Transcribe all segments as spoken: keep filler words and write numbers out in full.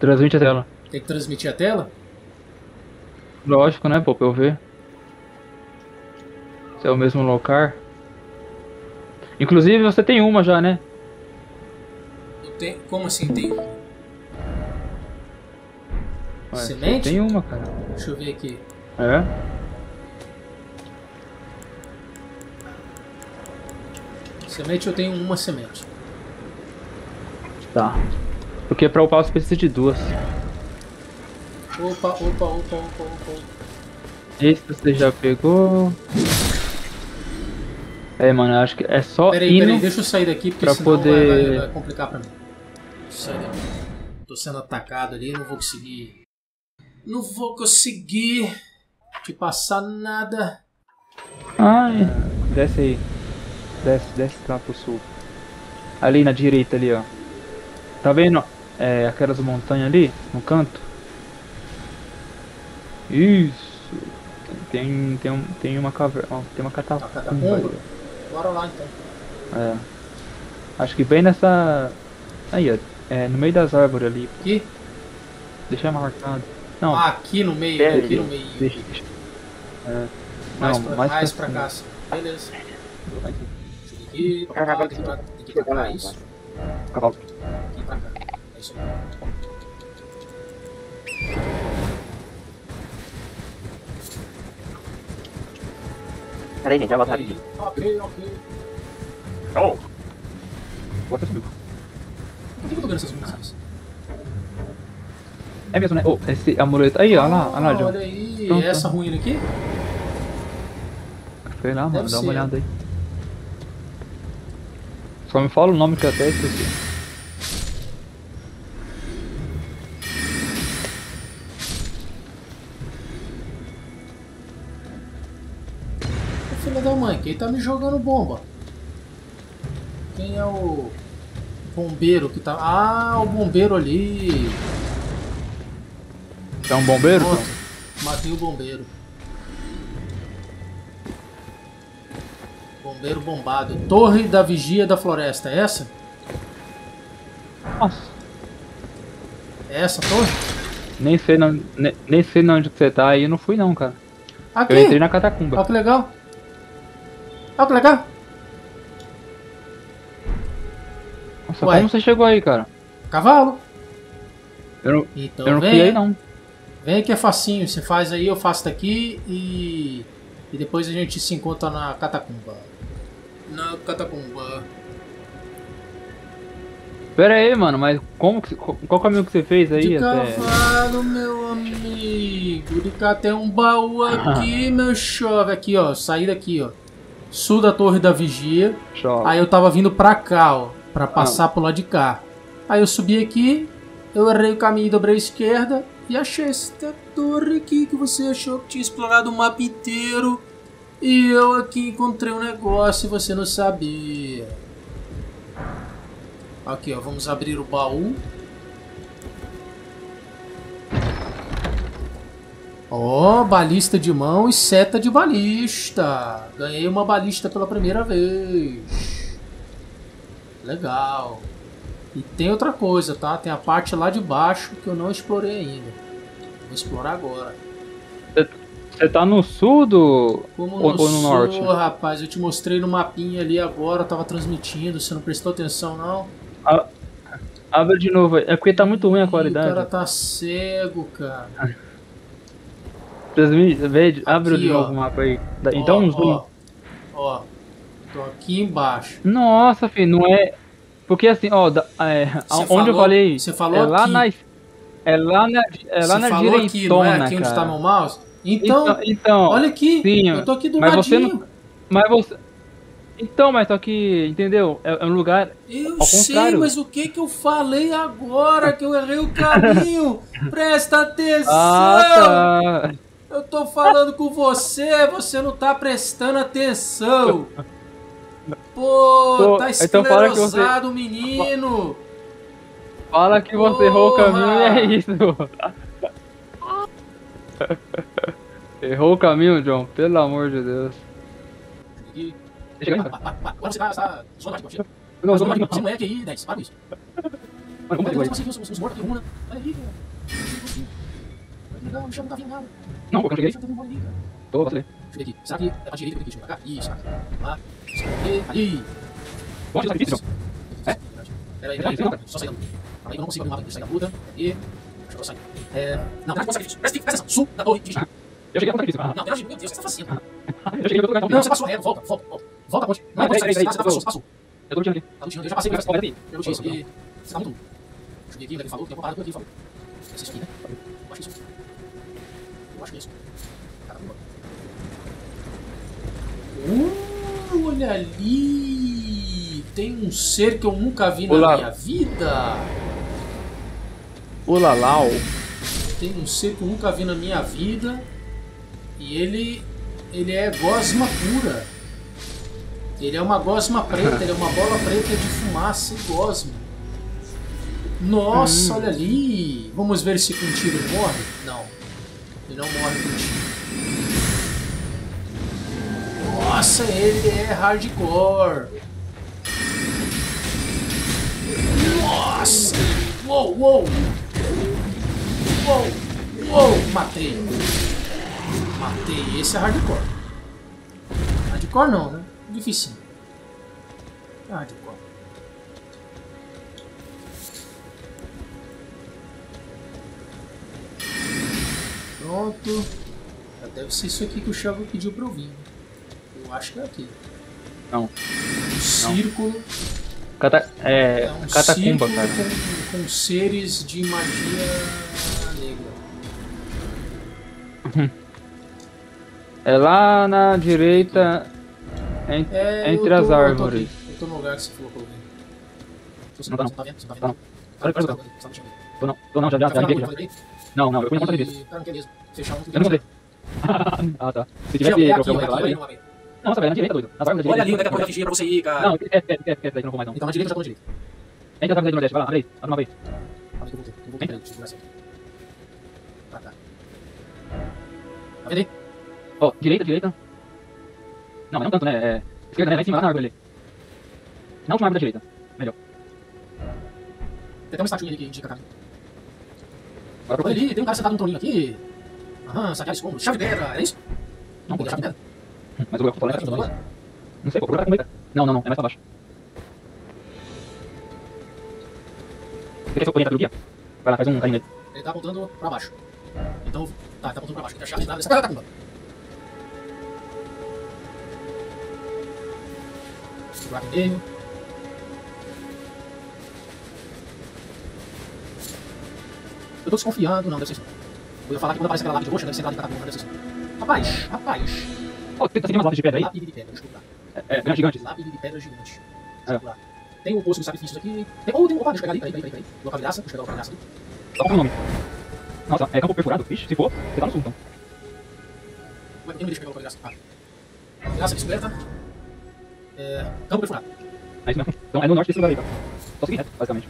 Transmite a tela. Tem que transmitir a tela? Lógico, né, pô, pra eu ver. Se é o mesmo local. Inclusive você tem uma já, né? Eu tenho... Como assim tem uma? Ué, Semente? tem uma, cara. Deixa eu ver aqui. É? Semente eu tenho uma semente. Tá. Porque pra upar você precisa de duas. Opa, opa, opa, opa, opa. Esse você já pegou. É, mano, acho que é só Peraí, indo peraí, deixa eu sair daqui porque pra senão poder... vai, vai, vai complicar pra mim. Deixa eu sair daqui. Tô sendo atacado ali, não vou conseguir... Não vou conseguir te passar nada. Ai, desce aí. Desce, desce lá pro sul. Ali na direita ali, ó. Tá vendo? É, aquelas montanhas ali, no canto. Isso. Tem, tem, um, tem uma caverna, ó, tem uma catacumba. Tá, catacumba? Ali, Bora lá então. ó. É. Acho que bem nessa... Aí, ó. É, no meio das árvores ali. Aqui? Deixa marcado. Não. Ah, aqui no meio, é, aqui no meio. Deixa, deixa. É. Mais, Não, pra, mais mais pra pra cima. cá. Beleza. Aqui, pra cá, tem que, pra, tem que ir pra cá, isso? Cavalo. Aqui pra cá. É isso aí. Peraí, gente, já voltar aqui. Ok, ok. Oh! Bota subiu. Por que eu tô vendo essas munições? É mesmo, né? Oh, esse amuleto. Aí, ó, lá, olha lá, John. Olha aí, Pronto. essa ruína aqui? Sei lá, mano, Deve dá uma ser. olhada aí. Só me fala o nome que eu até esqueci. Ô, filho da mãe, quem tá me jogando bomba? Quem é o bombeiro que tá... Ah, o bombeiro ali. É um bombeiro? Pronto, matei o bombeiro. Bombeiro bombado. Torre da Vigia da Floresta, é essa? Nossa, É essa a torre? nem sei, não, nem, nem sei onde que você tá aí, eu não fui não, cara. Aqui! Eu entrei na catacumba. Olha que legal. Olha que legal. Nossa, Ué. como você chegou aí, cara? Cavalo. Eu não, Então eu não vem. fui aí não. Vem que é facinho. Você faz aí, eu faço daqui e... E depois a gente se encontra na catacumba. Na catacumba. Pera aí, mano, mas como que, qual caminho que você fez aí De até... cavalo, meu amigo. De cá tem um baú aqui, meu chove. Aqui, ó. Saí daqui, ó. Sul da Torre da Vigia. Chove. Aí eu tava vindo pra cá, ó. Pra passar pro lado de cá. Aí eu subi aqui. Eu errei o caminho, dobrei a esquerda. E achei esta torre aqui que você achou que tinha explorado o mapa inteiro. E eu aqui encontrei um negócio e você não sabia. Aqui, ó. Vamos abrir o baú. Ó, oh, balista de mão e seta de balista. Ganhei uma balista pela primeira vez. Legal. E tem outra coisa, tá? Tem a parte lá de baixo que eu não explorei ainda. Vou explorar agora. Você tá no sul do... Como ou, no ou no sul, norte? rapaz, eu te mostrei no mapinha ali agora, eu tava transmitindo, você não prestou atenção não? A- Abre de novo aí. É porque tá muito ruim a Ih, qualidade. o cara tá cego, cara. Transmite, vê, abre de Aqui, novo ó. o mapa aí. Dá- Então Ó, um zoom. ó, ó, tô aqui embaixo. Nossa, filho, não é... Porque assim, ó, da- é, Você onde falou- eu falei... você falou é lá aqui. na... É lá na, é lá Você na falou direitona, aqui, não é? Aqui onde cara. tá meu mouse? Então, Então, então, olha aqui, sim, eu tô aqui do mas você ladinho. não... Mas você... Então, mas só que, entendeu? É, é um lugar Eu ao sei, contrário. mas o que que eu falei agora que eu errei o caminho? Presta atenção! Ah, tá. Eu tô falando com você, você não tá prestando atenção. Pô, Pô, tá então fala que você- esclerosado, menino. Fala que você errou o Porra! caminho e é isso. Errou o caminho, John, pelo amor de Deus. E- Deixa eu ir. Agora você tá... Você tá... Não, Você não, não é Q I, dez, para com isso. Mas como Olha, pegou eu aí? consegui os, os mortos aqui, Runa. Olha aí, cara. Legal, o bichão não tá vindo nada. Não, eu O cheguei. bichão tá vindo embora ali, cara. Tô, vacilei. Deixa eu ver aqui. Será que é pra direita ou pra cá? Isso, aqui. Lá. Isso aqui. Ali. Bom, isso é difícil, É? Pera aí, pera aí, Não, pera aí. Só sair da luta. Calma aí, eu não consigo abrir o mapa. Deixa eu sair da luta. E... Deixa eu sair. É... Não, tem que sacrifício. Presta presta atenção. Sul da torre de vigia. Eu cheguei a contar difícil. Ah, Não, pera, meu Deus, o que você tá fazendo? eu cheguei no outro lugar. Não, você passou reto. Volta, volta, volta. Volta a ponte. Não é ponte, Peraí, peraí, você passou, você passou. Eu tô lutando ali. Tá lutando, eu já passei Mas, por olha aí. Eu lutei isso. E... Você tá muito... Deixa eu ver aqui, onde ele falou. Tem uma parada por aqui, falou. Deve ser isso aqui, né? Eu acho que é isso. Eu acho que é isso. Caramba. Uh, olha ali! Tem um ser que eu nunca vi na Olá. minha vida. Ulalau. Tem um ser que eu nunca vi na minha vida. E ele... Ele é gosma pura. Ele é uma gosma preta, ele é uma bola preta de fumaça e gosma. Nossa, Hum. olha ali! Vamos ver se com tiro ele morre? Não. Ele não morre com tiro. Nossa, ele é hardcore. Nossa! Uou, uou! Uou! Uou! Matei! Matei! Esse é hardcore. Hardcore não, né? Difícil. Hardcore. Pronto. Deve ser isso aqui que o Chavo pediu pra eu vir. Eu acho que é aqui. Não. Um círculo. Cata... É, É um catacumba, círculo cara. com, com seres de magia negra. É lá na direita, en- É, eu entre tô- as eu tô árvores. aqui. Eu tô no lugar que você falou pra eu vir. Você Não não tá tá vendo? Você não tá Tá vendo? não. Olha, olha, Você tá olha. vendo? Você tá me chamando. Tô não, tô não, já, já, Tá já vendo liguei a já. coisa aí? Não, não, eu fui na conta disso. E- Cara, não quer mesmo. Fechar um Eu não encontrei. ah, tá. Se tivesse É aqui, qualquer ó, coisa aqui, lá, olha ali eu- no mapa aí. Nossa, velho, na direita, doido. Nas árvores da Olha ali direita. onde é que a torre da vigia pra você ir, cara. Não, esquece, esquece, esquece, esquece, daí que eu não vou mais não. Então na direita eu já tô na direita. Entre as árvores do Nordeste, vai lá, abre aí, abre uma vez. Calma aí que eu voltei. Eu voltei, peraí, deixa eu segurar assim. Pra cá. Tá vendo aí? Ó, direita, direita. Não, mas não tanto, né? É... Esquerda, né? Lá em cima, lá na árvore ali. Na última árvore da direita. Melhor. Tem até uma estatinha ali que indica a caminho. Agora Olha procura. ali, tem um cara sentado num troninho aqui. Aham, saquear escombro. Chave de pedra, é isso? Não, pô, Chave de pedra. mas eu vou falar Tá né? Não sei, pô, procura como é que tá. Não, não, não, é mais pra baixo. Você quer que eu ponha pelo guia? Vai lá, faz um carinho nele. Ele tá apontando pra baixo. Então, tá, ele tá apontando pra baixo. Tem a chave de entrada dessa catacumba. Segurar aqui meio. Eu tô desconfiando, não, deve ser isso. Eu ia falar que quando aparece aquela lápide roxa, deve ser lá de catacumba, deve ser isso. Rapaz, rapaz. Ó, tenta seguir umas lápis de pedra aí. Lápide de pedra, deixa eu procurar. É, é, grandes gigantes. Lápide de pedra gigante. Deixa eu É. procurar. Tem o poço dos sacrifícios aqui. Tem, oh, tem um. Opa, deixa eu pegar ali. Peraí, peraí, peraí. Local de graça. Deixa eu pegar o local de graça ali. Só com o nome. Nossa, é campo perfurado? Ixi, se for, você tá no sul, então. Ué, quem me deixa pegar o local de graça? Ah. Graça descoberta. É. Campo perfurado. É isso mesmo. Então é no norte desse lugar aí, tá? Só seguir reto, basicamente.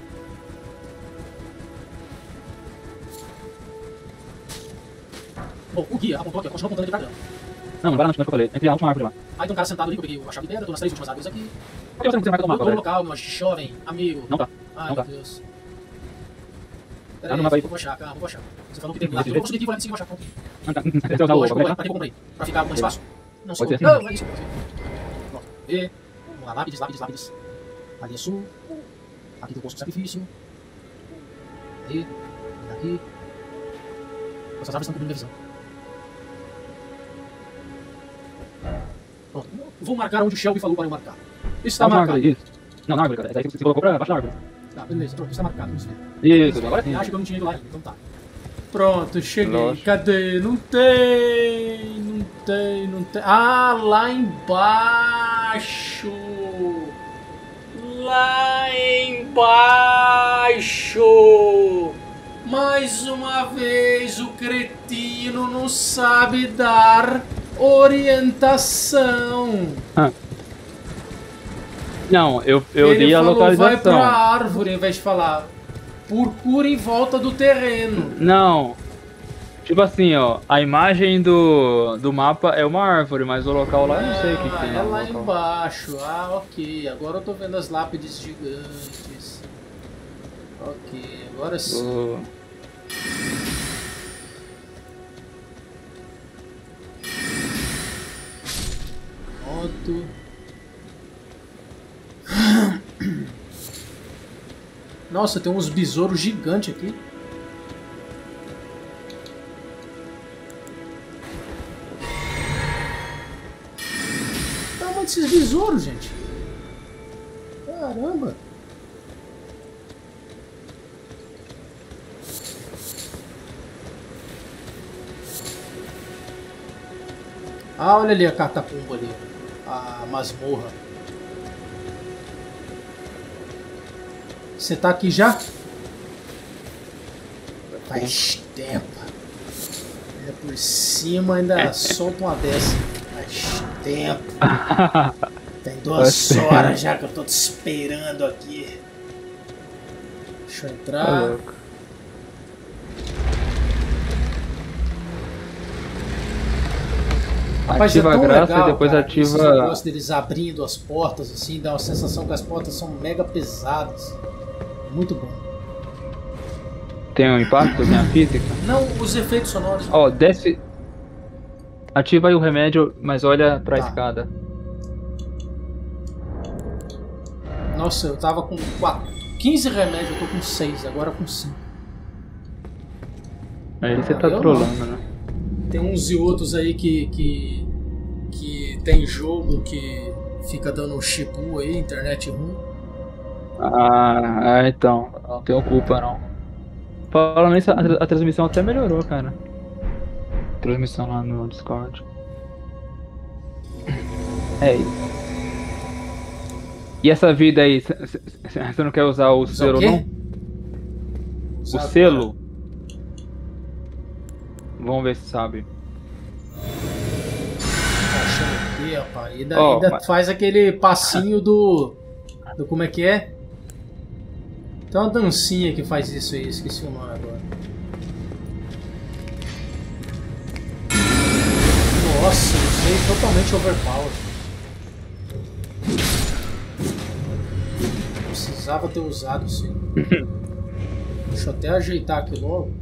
Bom, o guia apontou aqui, continua apontando ali pra cá. Não, não vai lá no que eu falei. Entre a última árvore lá. Aí tem um cara sentado ali que eu peguei a chave de pedra, tô nas três últimas árvores aqui. Por que você não tem marca do Tô mapa, no velho? local, meu jovem, amigo. Não tá. Ai, não meu tá. Deus. Tá Pera no mapa aí. aí, vou achar, calma, vou achar. Você falou que tem Desse lá. Eu jeito? vou subir aqui, vou lá em cima, vou achar. Pronto. Não tá. Você vai usar o Lógico, bagulho, pra tá? que eu comprei? Pra ficar com espaço? Não sou. Pode ser. Não, é isso. Pronto. E. Vamos lá, lápides, lápides, lápides. Ali é sul. Aqui tem o poço do sacrifício. Aí. Aqui. Essas árvores estão cobrindo minha visão. Pronto. Vou marcar onde o Shelby falou para eu marcar. Está Tá na marcado. árvore, isso. Não, na árvore, cara. Daí você colocou pra baixo da árvore. Tá, beleza. Pronto, está marcado. Vamos ver. Isso, agora sim. Acho que eu não tinha ido lá ainda, então tá. Pronto, cheguei. Lógico. Cadê? Não tem, não tem, não tem. Ah, lá embaixo. Lá embaixo. Mais uma vez o cretino não sabe dar orientação. Não, eu, eu Ele dei a falou, vai localização. pra árvore, ao invés de falar procura em volta do terreno. Não. Tipo assim, ó. A imagem do, do mapa é uma árvore, mas o local lá eu não sei o que, que Ah, tem. é no lá local. embaixo. Ah, ok. Agora eu tô vendo as lápides gigantes. Ok, agora sim. Oh. Pronto. Nossa, tem uns besouros gigantes aqui. O tamanho desses besouros, gente. Caramba. Ah, olha ali a catapumba ali. A masmorra. Você tá aqui já? Faz tempo. Ainda por cima, ainda solta uma dessa. Faz tempo. Tem duas horas já que eu tô te esperando aqui. Deixa eu entrar. Rapaz, Ativa é tão a graça legal, e depois cara, ativa... esse negócio deles abrindo as portas, assim, dá uma sensação que as portas são mega pesadas. Muito bom. Tem um impacto na física? Não, os efeitos sonoros. Ó, oh, desce... Ativa aí o remédio, mas olha pra Tá. escada. Nossa, eu tava com quatro, quinze remédios, eu tô com seis, agora com cinco. Aí você Ah, tá eu trolando, né? Tem uns e outros aí que, que, que tem jogo que fica dando um chipu aí, internet ruim. Ah, é, então. Não tenho culpa, não. Falando nisso, a, a transmissão até melhorou, cara. Transmissão lá no Discord. É isso. E essa vida aí, você não quer usar o Usar selo, o quê? não? Usar O agora. selo? Vamos ver se sabe. Tá achando aqui, rapaz. Ainda, Ó, ainda mas- faz aquele passinho do, do. Como é que é? Tem uma dancinha que faz isso aí, esqueci o nome agora. Nossa, usei totalmente overpower. Precisava ter usado isso aí. Deixa eu até ajeitar aqui logo.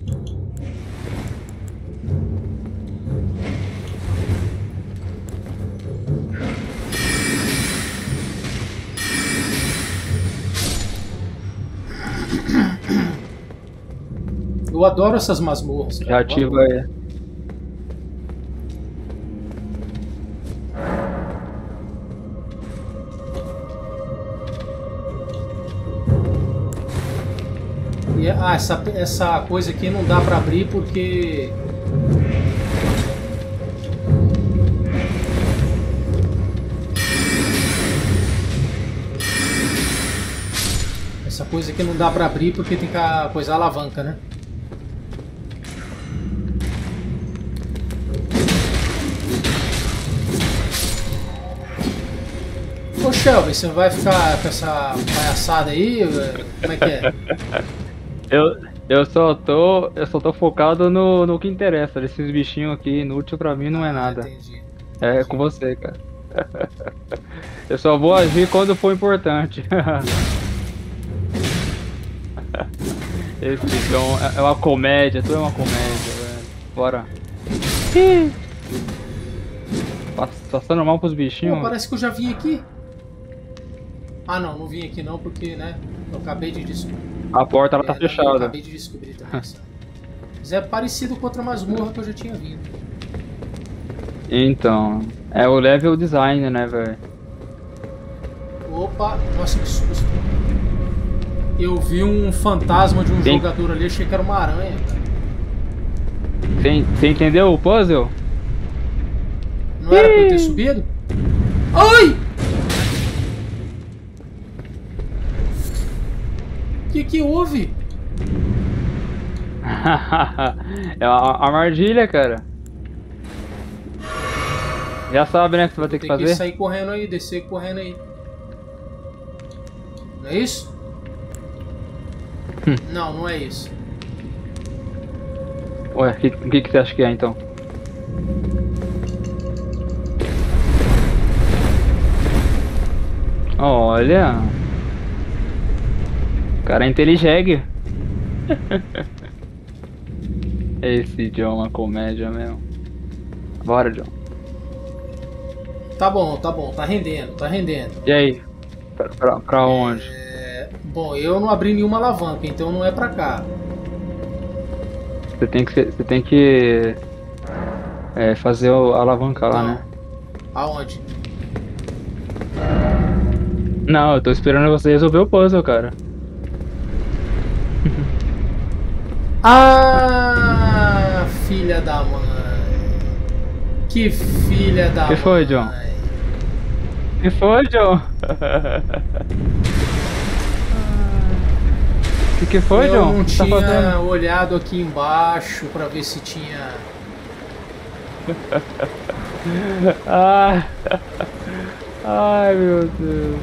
Eu adoro essas masmorras, cara. Já ativa aí. E, ah, essa, essa coisa aqui não dá pra abrir porque... Essa coisa aqui não dá pra abrir porque tem que a coisa alavanca, né? Ô Shelby, você vai ficar com essa palhaçada aí? Como é que é? Eu, eu só tô. Eu só tô focado no, no que interessa. Esses bichinhos aqui, inútil pra mim não é Ah, nada. entendi. É com você, cara. Eu só vou agir quando for importante. Esse John é- é uma comédia, tudo é uma comédia, velho. Bora. Ih. Pass- Passando mal pros bichinhos. Pô, parece que eu já vim aqui. Ah não, não vim aqui não porque, né, eu acabei de descobrir. A porta ela tá É, Eu fechada. acabei de descobrir também. sabe? Mas é parecido com outra masmorra que eu já tinha vindo. Então, é o level design, né, velho? Opa, nossa que susto. Eu vi um fantasma de um Sim. jogador ali, achei que era uma aranha, cara. Você entendeu o puzzle? Não era pra eu ter subido? Ai! O que que houve? É uma armadilha, cara. Já sabe, né, que você vai ter que Tem que fazer? sair correndo aí, descer correndo aí. Não é isso? Hum. Não, não é isso. Ué, o que, que, que você acha que é, então? Olha. cara é inteligente. Esse John é uma comédia mesmo. Bora, John. Tá bom, tá bom, tá rendendo, tá rendendo. E aí? Pra, pra, pra onde? É... Bom, eu não abri nenhuma alavanca, então não é pra cá. Você tem que, você tem que é, fazer a alavanca lá, Não. né? Aonde? Não, eu tô esperando você resolver o puzzle, cara. Ah, filha da mãe. Que filha da Que mãe. foi, John? Que foi, John? Que que foi, eu John? não O que tá tinha fazendo? olhado aqui embaixo pra ver se tinha... Ah. Ai, meu Deus.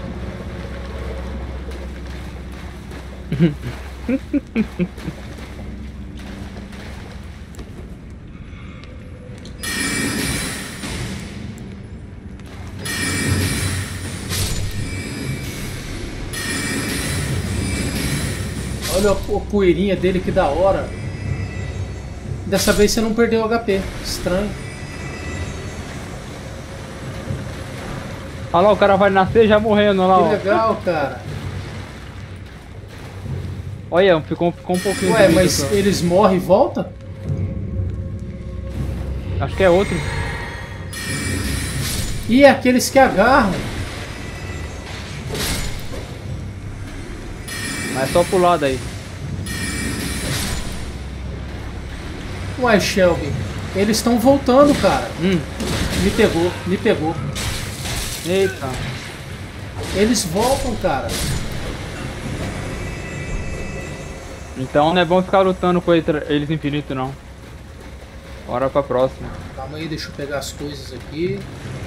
Olha a po- poeirinha dele, que da hora. Dessa vez você não perdeu H P. Estranho. Olha lá, o cara vai nascer já morrendo, olha lá, Que ó. legal, cara. Olha, ficou, ficou um pouquinho Ué, de vida mas só. eles morrem e voltam? Acho que é outro. E é aqueles que agarram. Mas é só pro lado aí. Ué, Shelby, eles estão voltando, cara. Hum. Me pegou, me pegou. Eita. Eles voltam, cara. Então não é bom ficar lutando com eles infinito, não. Bora pra próxima. Calma aí, deixa eu pegar as coisas aqui.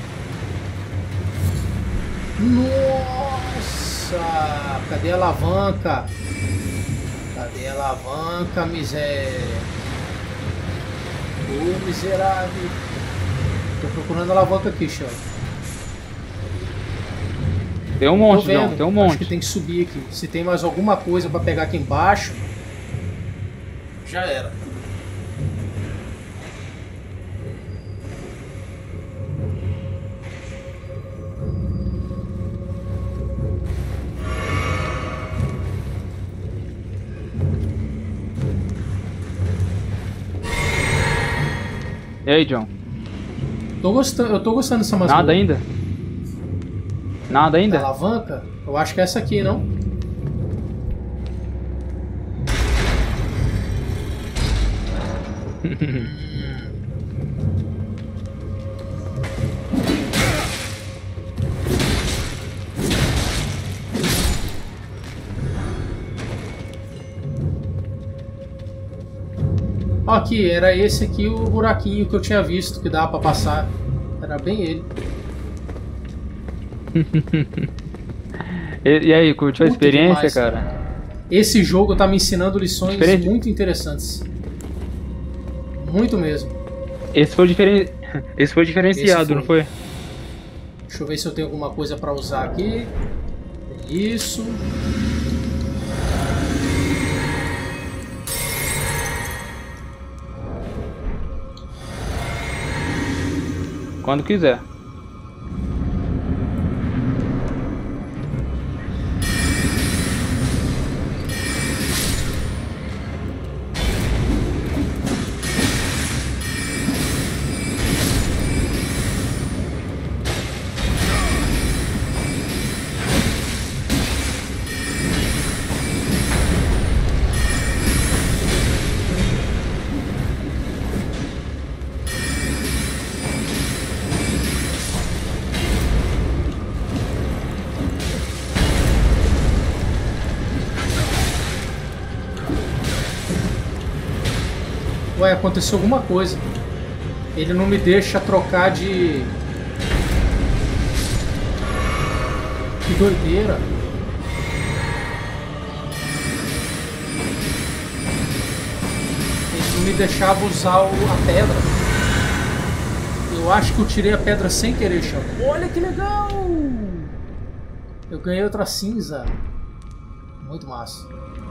Nossa! Cadê a alavanca? Cadê a alavanca, miséria? Ô, miserável. Tô procurando a alavanca aqui, Shelby. Tem um Tô monte, vendo. John, tem um Acho monte. que tem que subir aqui. Se tem mais alguma coisa pra pegar aqui embaixo, já era. E aí, John? Tô gostando, eu tô gostando dessa masmorra. Nada ainda? Nada Da ainda? alavanca? Eu acho que é essa aqui, não? Ó, aqui, era esse aqui o buraquinho que eu tinha visto que dava pra passar. Era bem ele. E, e aí, curtiu a Muito experiência, demais. cara? Esse jogo tá me ensinando lições Diferente. muito interessantes. Muito mesmo. Esse foi, diferen... Esse foi diferenciado, Esse foi. não foi? Deixa eu ver se eu tenho alguma coisa pra usar aqui. Isso. Quando quiser. Ué, aconteceu alguma coisa. Ele não me deixa trocar de... Que doideira. Ele não me deixava usar o- a pedra. Eu acho que eu tirei a pedra sem querer, chão. Olha que legal! Eu ganhei outra cinza. Muito massa.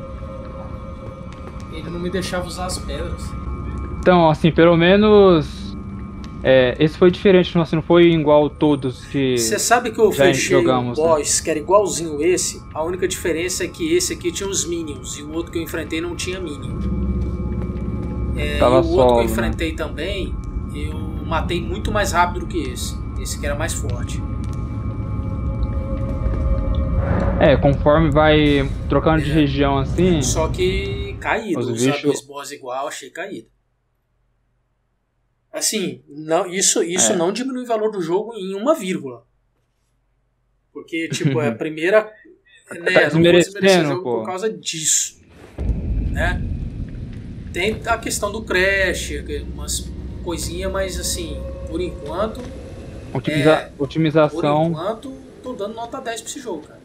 Ele não me deixava usar as pedras. Então, assim, pelo menos... É, esse foi diferente, não, assim, não foi igual todos que Você sabe que eu já fechei jogamos, um boss, né, que era igualzinho esse. A única diferença é que esse aqui tinha os minions e o outro que eu enfrentei não tinha minion. É, Tava e o outro solo, que eu né? enfrentei também, eu matei muito mais rápido do que esse. Esse que era mais forte. É, conforme vai trocando de É. região assim, Só que caído. Os Usar bichos- dois boss igual, achei caído. Assim, não, isso, isso É. não diminui o valor do jogo em uma vírgula. Porque, tipo, é a primeira... né, não vou desmerecendo, desmerecer o jogo pô. por causa disso. Né? Tem a questão do crash, umas coisinhas, mas assim, por enquanto... otimiza- É, Por otimização. enquanto, tô dando nota dez pra esse jogo, cara.